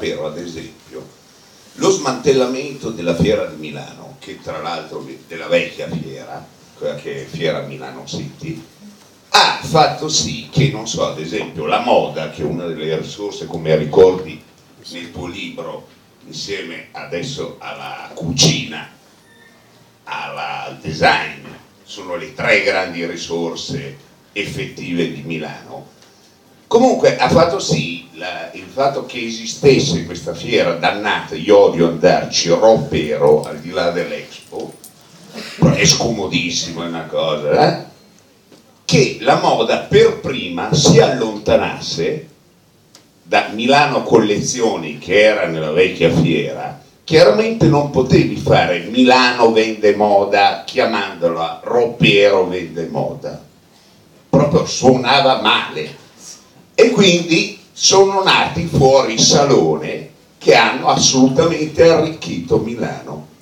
Ropero, ad esempio, lo smantellamento della Fiera di Milano, che tra l'altro della vecchia fiera, quella che è Fiera Milano City, ha fatto sì che, non so, ad esempio la moda, che è una delle risorse, come ricordi nel tuo libro, insieme adesso alla cucina, al design, sono le tre grandi risorse effettive di Milano. Comunque ha fatto sì il fatto che esistesse questa fiera dannata, io odio andarci, Ropero, al di là dell'Expo, è scomodissimo, è una cosa, che la moda per prima si allontanasse da Milano Collezioni, che era nella vecchia fiera. Chiaramente non potevi fare Milano vende moda chiamandola Ropero vende moda, proprio suonava male, e quindi sono nati fuori salone che hanno assolutamente arricchito Milano.